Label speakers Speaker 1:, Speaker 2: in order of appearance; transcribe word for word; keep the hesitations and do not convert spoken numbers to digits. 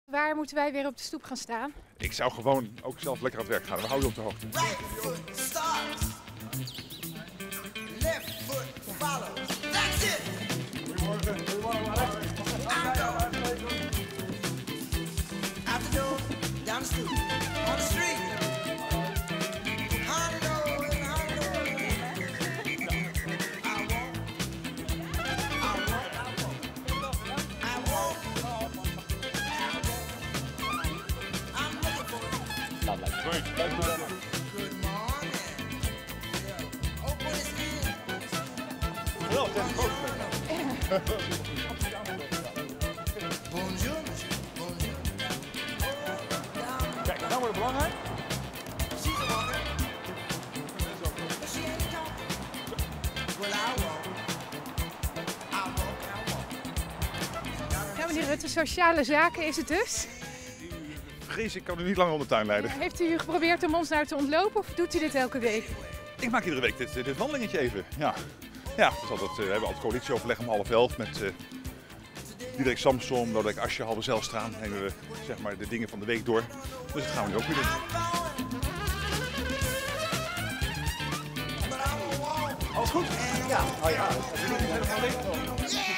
Speaker 1: Waar moeten wij weer op de stoep gaan staan?
Speaker 2: Ik zou gewoon ook zelf lekker aan het werk gaan. We houden je op de hoogte.
Speaker 3: Right foot starts. Left foot follows. That's it. Out the door, down the street, on the street. Honey knows, honey knows. I walk, I walk, I walk, I walk. I'm looking for it. Good morning. Yeah. Open his hand. Bonjour, monsieur. Bonjour.
Speaker 2: Kijk, nou wordt het belangrijk.
Speaker 3: She's a walker. But she ain't talking. Well, I walk. I walk, I walk.
Speaker 1: Ja, meneer Rutte, sociale zaken is het dus.
Speaker 2: Vrees, ik kan u niet langer om de tuin leiden.
Speaker 1: Heeft u geprobeerd om ons nou te ontlopen of doet u dit elke week?
Speaker 2: Ik maak iedere week dit, dit wandelingetje even. Ja, ja dus altijd, uh, we hebben altijd coalitieoverleg om half elf met uh, Diederik Samsom, Lodewijk Asscher, Halbe Zijlstra. Dan nemen we zeg maar, de dingen van de week door. Dus dat gaan we nu ook weer doen.
Speaker 3: But I'm a walk.
Speaker 2: Alles goed?
Speaker 3: Ja.
Speaker 2: Oh ja, dat is helemaal leeg.